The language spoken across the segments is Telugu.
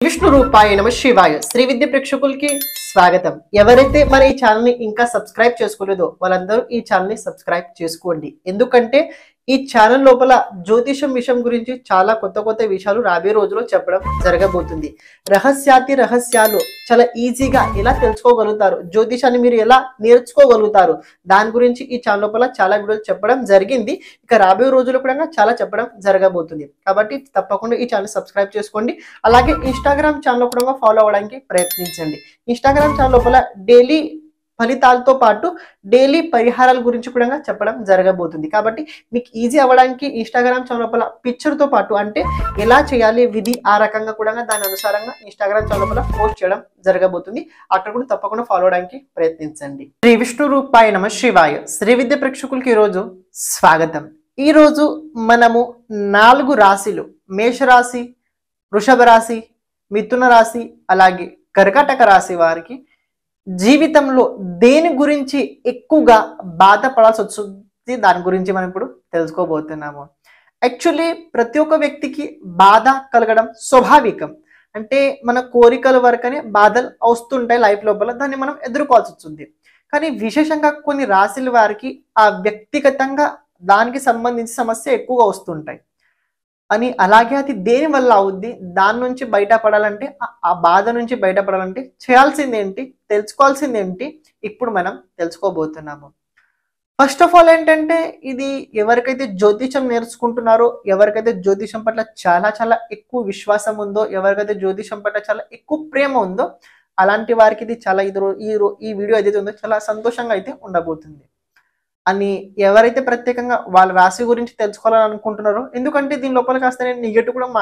విష్ణు రూపాయ నమ శివాయ శ్రీ విద్య ప్రేక్షకులకి స్వాగతం. ఎవరైతే మన ఈ ఛానల్ ని ఇంకా సబ్స్క్రైబ్ చేసుకోలేదో వాళ్ళందరూ ఈ ఛానల్ ని సబ్స్క్రైబ్ చేసుకోండి. ఎందుకంటే ఈ ఛానల్ లోపల జ్యోతిషం విషయం గురించి చాలా కొత్త విషయాలు రాబోయే రోజుల్లో చెప్పడం జరగబోతుంది. రహస్యాలు చాలా ఈజీగా ఎలా తెలుసుకోగలుగుతారు, జ్యోతిషాన్ని మీరు ఎలా నేర్చుకోగలుగుతారు, దాని గురించి ఈ ఛానల్ లోపల చాలా వీడియోలు చెప్పడం జరిగింది. ఇక రాబోయే రోజుల్లో కూడా చాలా చెప్పడం జరగబోతుంది. కాబట్టి తప్పకుండా ఈ ఛానల్ సబ్స్క్రైబ్ చేసుకోండి. అలాగే ఇన్స్టాగ్రామ్ ఛానల్ కూడా ఫాలో అవ్వడానికి ప్రయత్నించండి. ఇన్స్టాగ్రామ్ ఛానల్ లోపల డైలీ ఫలితాలతో పాటు డైలీ పరిహారాల గురించి కూడా చెప్పడం జరగబోతుంది. కాబట్టి మీకు ఈజీ అవ్వడానికి ఇన్స్టాగ్రామ్ ఛానల్ లోపల పిక్చర్తో పాటు అంటే ఎలా చేయాలి విధి ఆ రకంగా కూడా దాని అనుసారంగా ఇన్స్టాగ్రామ్ ఛానల్ లోపల పోస్ట్ చేయడం జరగబోతుంది. అక్కడ కూడా తప్పకుండా ఫాలో అవడానికి ప్రయత్నించండి. శ్రీ విష్ణు రూపాయ నమ శివాయ శ్రీ విద్య ప్రేక్షకులకి ఈరోజు స్వాగతం. ఈరోజు మనము 4 రాశులు మేషరాశి, వృషభ రాశి, మిథున రాశి అలాగే కర్కాటక రాశి వారికి జీవితంలో దేని గురించి ఎక్కువగా బాధపడాల్సి వస్తుంది దాని గురించి మనం ఇప్పుడు తెలుసుకోబోతున్నాము. యాక్చువల్లీ ప్రతి ఒక్క వ్యక్తికి బాధ కలగడం స్వాభావికం. అంటే మన కోరికల వరకనే బాధలు వస్తుంటాయి లైఫ్ లోపల, దాన్ని మనం ఎదుర్కోవాల్సి వస్తుంది. కానీ విశేషంగా కొన్ని రాశుల వారికి ఆ వ్యక్తిగతంగా దానికి సంబంధించిన సమస్య ఎక్కువగా వస్తుంటాయి అని, అలాగే అది దేని వల్ల అవుద్ది, దాని నుంచి బయటపడాలంటే ఆ బాధ నుంచి బయటపడాలంటే చేయాల్సింది ఏంటి, తెలుసుకోవాల్సింది ఏంటి ఇప్పుడు మనం తెలుసుకోబోతున్నాము. ఫస్ట్ ఆఫ్ ఆల్ ఏంటంటే ఇది ఎవరికైతే జ్యోతిషం నేర్చుకుంటున్నారో, ఎవరికైతే జ్యోతిషం పట్ల చాలా ఎక్కువ విశ్వాసం ఉందో, ఎవరికైతే జ్యోతిషం పట్ల చాలా ఎక్కువ ప్రేమ ఉందో అలాంటి వారికి ఇది చాలా ఈ వీడియో ఏదైతే ఉందో చాలా సంతోషంగా అయితే ఉండబోతుంది. అని ఎవరైతే ప్రత్యేకంగా వాళ్ళ రాశి గురించి తెలుసుకోవాలని అనుకుంటున్నారో, ఎందుకంటే దీని లోపల కాస్త నేను నెగటివ్ కూడా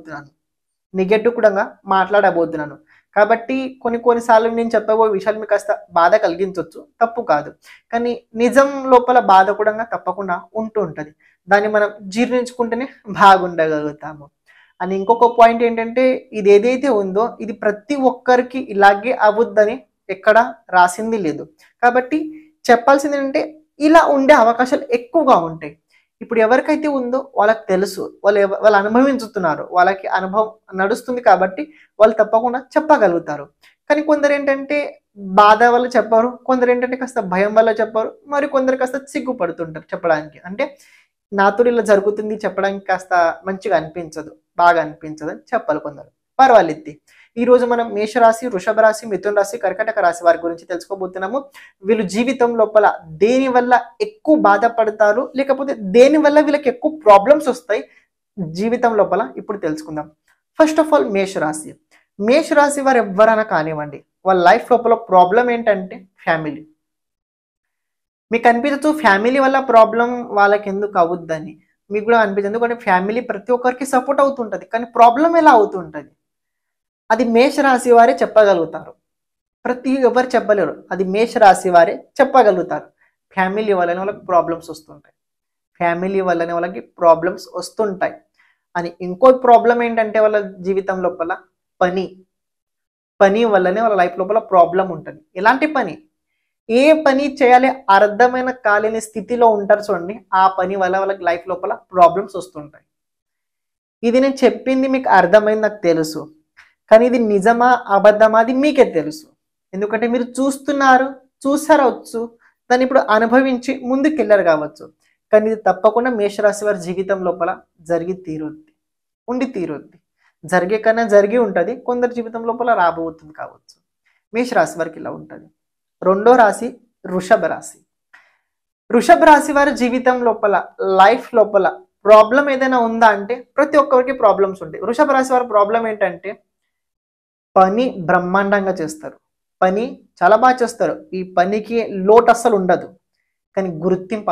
మాట్లాడబోతున్నాను కాబట్టి కొన్నిసార్లు నేను చెప్పబోయే విషయాలు మీకు కాస్త బాధ కలిగించవచ్చు, తప్పు కాదు. కానీ నిజం లోపల బాధ కూడా తప్పకుండా ఉంటుంది. దాన్ని మనం జీర్ణించుకుంటేనే బాగుండగలుగుతాము. అని ఇంకొక పాయింట్ ఏంటంటే ఇది ఏదైతే ఉందో ఇది ప్రతి ఒక్కరికి ఇలాగే అవద్దని ఎక్కడ రాసింది లేదు. కాబట్టి చెప్పాల్సింది ఏంటంటే ఇలా ఉండే అవకాశాలు ఎక్కువగా ఉంటాయి. ఇప్పుడు ఎవరికైతే ఉందో వాళ్ళకి తెలుసు, వాళ్ళు అనుభవించుతున్నారు, వాళ్ళకి అనుభవం నడుస్తుంది కాబట్టి వాళ్ళు తప్పకుండా చెప్పగలుగుతారు. కానీ కొందరు ఏంటంటే బాధ వల్ల చెప్పారు, కొందరు ఏంటంటే కాస్త భయం వల్ల చెప్పారు, మరి కొందరు కాస్త సిగ్గుపడుతుంటారు చెప్పడానికి. అంటే నాతో ఇలా జరుగుతుంది చెప్పడానికి కాస్త మంచిగా అనిపించదు, బాగా అనిపించదు అని చెప్పాలి కొందరు. పర్వాలేదు. ఈ రోజు మనం మేషరాశి, వృషభ రాశి, మిథున రాశి, కర్కాటక రాశి వారి గురించి తెలుసుకోబోతున్నాము. వీళ్ళు జీవితం లోపల దేని వల్ల ఎక్కువ బాధపడతారు, లేకపోతే దేని వల్ల వీళ్ళకి ఎక్కువ ప్రాబ్లమ్స్ వస్తాయి జీవితం లోపల ఇప్పుడు తెలుసుకుందాం. ఫస్ట్ ఆఫ్ ఆల్ మేషరాశి వారు ఎవరైనా కానివ్వండి, వాళ్ళ లైఫ్ లోపల ప్రాబ్లం ఏంటంటే ఫ్యామిలీ. మీకు అనిపించచ్చు ఫ్యామిలీ వల్ల ప్రాబ్లం వాళ్ళకి ఎందుకు అవుద్దని, మీకు కూడా అనిపించదు. ఎందుకంటే ఫ్యామిలీ ప్రతి ఒక్కరికి సపోర్ట్ అవుతుంటుంది, కానీ ప్రాబ్లం ఎలా అవుతుంటుంది అది మేషరాశి వారే చెప్పగలుగుతారు. ఎవరు చెప్పలేరు, అది మేషరాశి వారే చెప్పగలుగుతారు. ఫ్యామిలీ వల్లనే వాళ్ళకి ప్రాబ్లమ్స్ వస్తుంటాయి అని. ఇంకో ప్రాబ్లం ఏంటంటే వాళ్ళ జీవితం లోపల పని వల్లనే వాళ్ళ లైఫ్ లోపల ప్రాబ్లం ఉంటుంది. ఎలాంటి పని, ఏ పని చేయాలి అర్థమైన కాలేని స్థితిలో ఉంటారు చూడండి, ఆ పని వల్ల వాళ్ళకి లైఫ్ లోపల ప్రాబ్లమ్స్ వస్తుంటాయి. ఇది నేను చెప్పింది మీకు అర్థమైంది నాకు తెలుసు, కానీ ఇది నిజమా అబద్ధమా అది మీకే తెలుసు. ఎందుకంటే మీరు చూసారవచ్చు, దాన్ని ఇప్పుడు అనుభవించి ముందుకెళ్ళారు కావచ్చు. కానీ ఇది తప్పకుండా మేషరాశి వారి జీవితం లోపల ఉండి తీరుద్ది. జరిగే కన్నా జరిగి ఉంటుంది, కొందరి జీవితం లోపల రాబోతుంది కావచ్చు. మేషరాశి వారికి ఇలా ఉంటుంది. రెండో రాశి వృషభ రాశి వారి జీవితం లోపల లైఫ్ లోపల ప్రాబ్లం ఏదైనా ఉందా అంటే ప్రతి ఒక్కరికి ప్రాబ్లమ్స్ ఉంటాయి. వృషభ రాశి వారి ప్రాబ్లం ఏంటంటే పని బ్రహ్మాండంగా చేస్తారు, పని చాలా బాగా చేస్తారు, ఈ పనికి లోటు అస్సలు ఉండదు. కానీ గుర్తింపు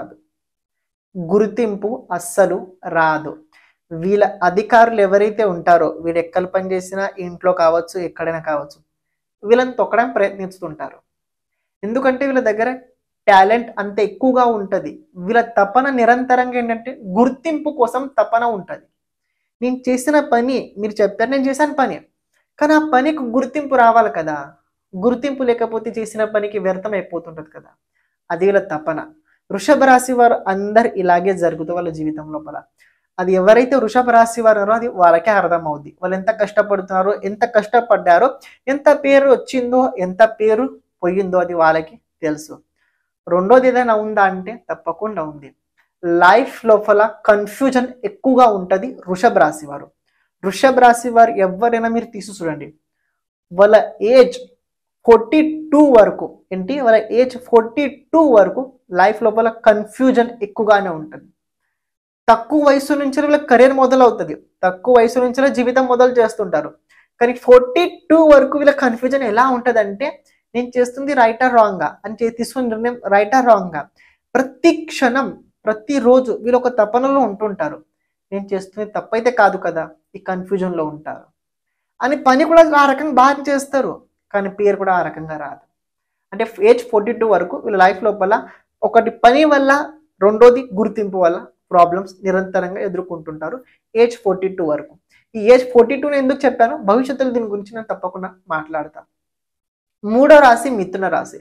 అస్సలు రాదు. వీళ్ళ అధికారులు ఎవరైతే ఉంటారో, వీళ్ళు ఎక్కడ పని చేసినా ఇంట్లో కావచ్చు ఎక్కడైనా కావచ్చు, వీళ్ళని తొక్కడానికి ప్రయత్నిస్తుంటారు. ఎందుకంటే వీళ్ళ దగ్గర టాలెంట్ అంత ఎక్కువగా ఉంటుంది. వీళ్ళ తపన నిరంతరంగా ఏంటంటే గుర్తింపు కోసం తపన ఉంటుంది. నేను చేసిన పని, మీరు చెప్పారు నేను చేశాను పని, కానీ ఆ పనికి గుర్తింపు రావాలి కదా. గుర్తింపు లేకపోతే చేసిన పనికి వ్యర్థం అయిపోతుంటుంది కదా, అది వీళ్ళ తపన. వృషభ రాశి వారు అందరు ఇలాగే జరుగుతుంది వాళ్ళ జీవితం లోపల. అది ఎవరైతే వృషభ రాశి వారు ఉన్నారో అది వాళ్ళకే అర్థమవుద్ది. వాళ్ళు ఎంత కష్టపడుతున్నారో, ఎంత కష్టపడ్డారో, ఎంత పేరు వచ్చిందో, ఎంత పేరు పోయిందో అది వాళ్ళకి తెలుసు. రెండోది ఏదైనా ఉందా అంటే తప్పకుండా ఉంది. లైఫ్ లోపల కన్ఫ్యూజన్ ఎక్కువగా ఉంటుంది వృషభ రాశి వారు. వృషభ రాశి వారు ఎవరైనా మీరు తీసి చూడండి, వాళ్ళ ఏజ్ 42 వరకు ఏంటి, వాళ్ళ ఏజ్ 42 వరకు లైఫ్ లోపల కన్ఫ్యూజన్ ఎక్కువగానే ఉంటుంది. తక్కువ వయసు నుంచి వీళ్ళ కెరీర్ మొదలవుతుంది, తక్కువ వయసు నుంచి జీవితం మొదలు చేస్తుంటారు. కానీ 42 వరకు వీళ్ళ కన్ఫ్యూజన్ ఎలా ఉంటుంది అంటే, నేను చేస్తుంది రైటా రాంగా అని తీసుకున్న నిర్ణయం రైటా రాంగా. ప్రతి క్షణం ప్రతిరోజు వీళ్ళు ఒక తపనలో ఉంటుంటారు, నేను చేస్తుంది తప్పైతే కాదు కదా, ఈ కన్ఫ్యూజన్లో ఉంటారు. అని పని కూడా ఆ రకంగా బాగా చేస్తారు, కానీ పేరు కూడా ఆ రకంగా రాదు. అంటే ఏజ్ 42 వరకు వీళ్ళ లైఫ్ లోపల ఒకటి పని వల్ల, రెండోది గుర్తింపు వల్ల ప్రాబ్లమ్స్ నిరంతరంగా ఎదుర్కొంటుంటారు ఏజ్ 42 వరకు. ఈ ఏజ్ 42 ఎందుకు చెప్పాను, భవిష్యత్తులో దీని గురించి నేను తప్పకుండా మాట్లాడతాను. మూడో రాశి మిథున రాశి.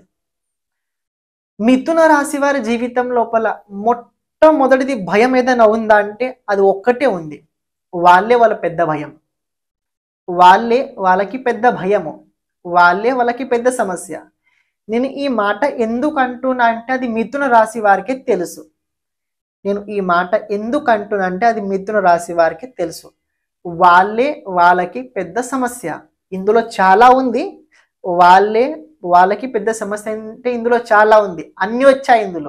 మిథున రాశి వారి జీవితం లోపల మొట్టమొదటిది భయం ఏదైనా ఉందా అంటే అది ఒక్కటే ఉంది, వాళ్ళ పెద్ద భయం. వాళ్ళకి పెద్ద భయము, వాళ్ళకి పెద్ద సమస్య. నేను ఈ మాట ఎందుకు అంటున్నా అంటే అది మిథున రాశి వారికే తెలుసు. నేను ఈ మాట ఎందుకు అంటున్నా అంటే అది మిథున రాశి వారికి తెలుసు. వాళ్ళకి పెద్ద సమస్య, ఇందులో చాలా ఉంది. వాళ్ళకి పెద్ద సమస్య అంటే ఇందులో చాలా ఉంది, అన్ని వచ్చాయి ఇందులో.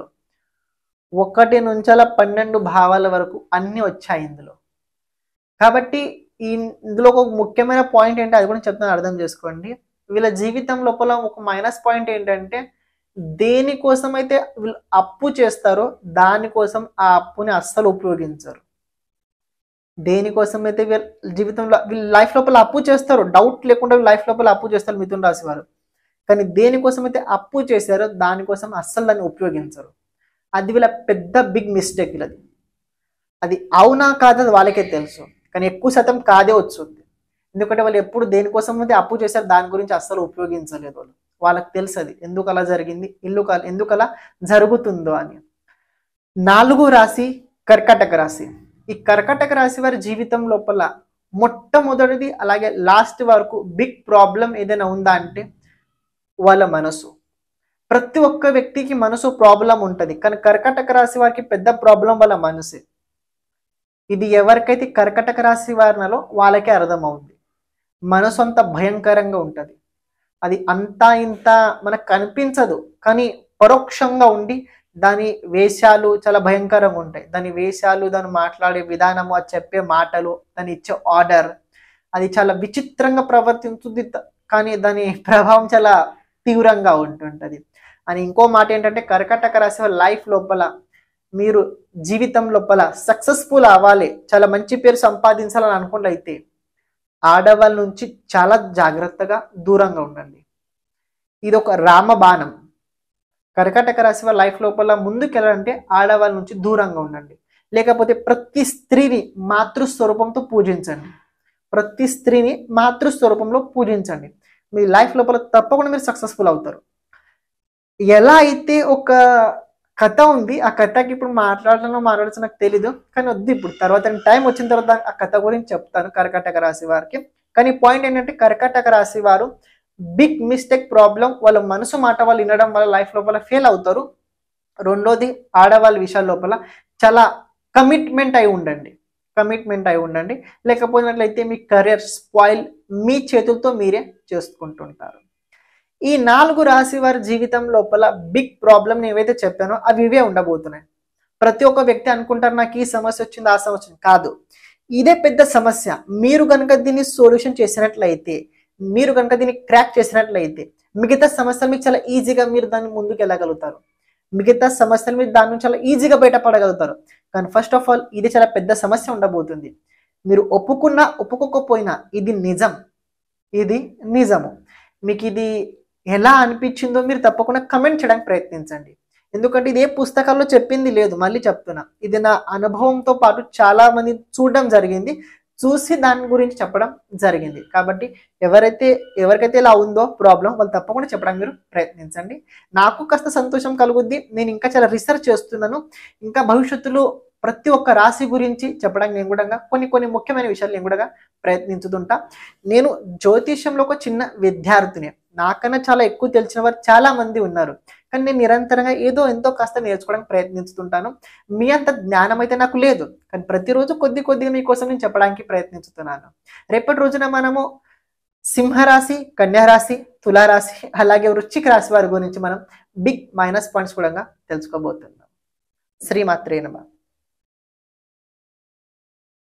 1 నుంచి 12 భావాల వరకు అన్ని వచ్చాయి ఇందులో. కాబట్టి ఇందులో ఒక ముఖ్యమైన పాయింట్ ఏంటి అది కూడా చెప్తాను, అర్థం చేసుకోండి. వీళ్ళ జీవితం లోపల ఒక మైనస్ పాయింట్ ఏంటంటే, దేనికోసం అయితే వీళ్ళు అప్పు చేస్తారో దానికోసం ఆ అప్పుని అస్సలు ఉపయోగించరు. దేనికోసం అయితే వీళ్ళ జీవితంలో వీళ్ళ లైఫ్ లోపల అప్పు చేస్తారు, డౌట్ లేకుండా లైఫ్ లోపల అప్పు చేస్తారు మిథున రాశి వారు. కానీ దేనికోసం అయితే అప్పు చేశారో దానికోసం అస్సలు దాన్ని ఉపయోగించరు. అది వీళ్ళ పెద్ద బిగ్ మిస్టేక్. వీళ్ళది అది అవునా కాదు అది వాళ్ళకే తెలుసు, కానీ ఎక్కువ శాతం కాదే వచ్చింది. ఎందుకంటే వాళ్ళు ఎప్పుడు దేనికోసం అయితే అప్పు చేశారు దాని గురించి అస్సలు ఉపయోగించలేదు. వాళ్ళకి తెలుసు అది ఎందుకు అలా జరిగింది, ఎందుకు అలా జరుగుతుందో అని. 4వ రాశి కర్కాటక రాశి. ఈ కర్కాటక రాశి వారి జీవితం లోపల మొట్టమొదటిది అలాగే లాస్ట్ వరకు బిగ్ ప్రాబ్లం ఏదైనా ఉందా అంటే వాళ్ళ మనసు. ప్రతి ఒక్క వ్యక్తికి మనసు ప్రాబ్లం ఉంటుంది, కానీ కర్కాటక రాశి వారికి పెద్ద ప్రాబ్లం వాళ్ళ మనసే. ఇది ఎవరికైతే కర్కాటక రాశి వారినలో వాళ్ళకే అర్థమవుద్ది. మనసు అంత భయంకరంగా ఉంటుంది, అది అంతా ఇంత మనకు కనిపించదు, కానీ పరోక్షంగా ఉండి దాని వేషాలు చాలా భయంకరంగా ఉంటాయి. దాని వేషాలు, దాని మాట్లాడే విధానము, అది చెప్పే మాటలు, దాని ఇచ్చే ఆర్డర్ అది చాలా విచిత్రంగా ప్రవర్తించుద్ది, కానీ దాని ప్రభావం చాలా తీవ్రంగా ఉంటుంటుంది. అని ఇంకో మాట ఏంటంటే, కర్కాటక రాశి వారి లైఫ్ లోపల మీరు జీవితం లోపల సక్సెస్ఫుల్ అవ్వాలి, చాలా మంచి పేరు సంపాదించాలని అనుకున్నట్లయితే ఆడవాళ్ళ నుంచి చాలా జాగ్రత్తగా దూరంగా ఉండండి. ఇది ఒక రామబాణం. కర్కాటక రాశి వారి లైఫ్ లోపల ముందుకెళ్ళాలంటే ఆడవాళ్ళ నుంచి దూరంగా ఉండండి. లేకపోతే ప్రతి స్త్రీని మాతృస్వరూపంతో పూజించండి. ప్రతి స్త్రీని మాతృస్వరూపంలో పూజించండి. మీ లైఫ్ లోపల తప్పకుండా మీరు సక్సెస్ఫుల్ అవుతారు. ఎలా అయితే ఒక కథ ఉంది, ఆ కథకి ఇప్పుడు మాట్లాడచ్చు నాకు తెలీదు, కానీ వద్దు ఇప్పుడు, తర్వాత టైం వచ్చిన తర్వాత ఆ కథ గురించి చెప్తాను కర్కాటక రాశి వారికి. కానీ పాయింట్ ఏంటంటే, కర్కాటక రాశి వారు బిగ్ మిస్టేక్ ప్రాబ్లం వాళ్ళ మనసు మాట వాళ్ళు వినడం వల్ల లైఫ్ లోపల ఫెయిల్ అవుతారు. రెండోది ఆడవాళ్ళ విషయాల లోపల చాలా కమిట్మెంట్ అయి ఉండండి. లేకపోయినట్లయితే మీ కెరియర్ స్పాయిల్ మీ చేతులతో మీరే చేసుకుంటుంటారు. ఈ 4 రాశి వారి జీవితం లోపల బిగ్ ప్రాబ్లం ఏవైతే చెప్పానో అవి ఇవే ఉండబోతున్నాయి. ప్రతి ఒక్క వ్యక్తి అనుకుంటారు నాకు ఈ సమస్య వచ్చింది, ఆ సమస్య వచ్చింది. కాదు, ఇదే పెద్ద సమస్య. మీరు కనుక దీన్ని సొల్యూషన్ చేసినట్లయితే, మీరు కనుక దీన్ని క్రాక్ చేసినట్లయితే మిగతా సమస్యలు మీకు చాలా ఈజీగా మీరు దాన్ని ముందుకు వెళ్ళగలుగుతారు. మిగతా సమస్యలు మీరు దాని నుంచి చాలా ఈజీగా బయటపడగలుగుతారు. కానీ ఫస్ట్ ఆఫ్ ఆల్ ఇది చాలా పెద్ద సమస్య ఉండబోతుంది. మీరు ఒప్పుకున్నా ఒప్పుకోకపోయినా ఇది నిజము. మీకు ఇది ఎలా అనిపించిందో మీరు తప్పకుండా కమెంట్ చేయడానికి ప్రయత్నించండి. ఎందుకంటే ఇది ఏ పుస్తకాల్లో చెప్పింది లేదు, మళ్ళీ చెప్తున్నా. ఇది నా అనుభవంతో పాటు చాలా మంది చూడడం జరిగింది, చూసి దాని గురించి చెప్పడం జరిగింది. కాబట్టి ఎవరికైతే ఇలా ఉందో ప్రాబ్లం వాళ్ళు తప్పకుండా చెప్పడానికి మీరు ప్రయత్నించండి. నాకు కాస్త సంతోషం కలుగుద్ది. నేను ఇంకా చాలా రీసెర్చ్ చేస్తున్నాను, ఇంకా భవిష్యత్తులో ప్రతి ఒక్క రాశి గురించి చెప్పడానికి నేను కూడా కొన్ని ముఖ్యమైన విషయాలు నేను కూడా ప్రయత్నించుతుంటా. నేను జ్యోతిష్యంలో ఒక చిన్న విద్యార్థిని, నాకన్నా చాలా ఎక్కువ తెలిసిన వారు చాలా మంది ఉన్నారు, కానీ నేను నిరంతరంగా ఏదో ఎంతో కాస్త నేర్చుకోవడానికి ప్రయత్నిస్తుంటాను. మీ అంత జ్ఞానం అయితే నాకు లేదు, కానీ ప్రతిరోజు కొద్దిగా మీకోసం నేను చెప్పడానికి ప్రయత్నిస్తున్నాను. రేపటి రోజున మనము సింహరాశి, కన్యారాశి, తులారాశి అలాగే వృశ్చిక రాశి వారి గురించి మనం బిగ్ మైనస్ పాయింట్స్ కూడా తెలుసుకోబోతున్నాం. శ్రీమాత్రే నమః.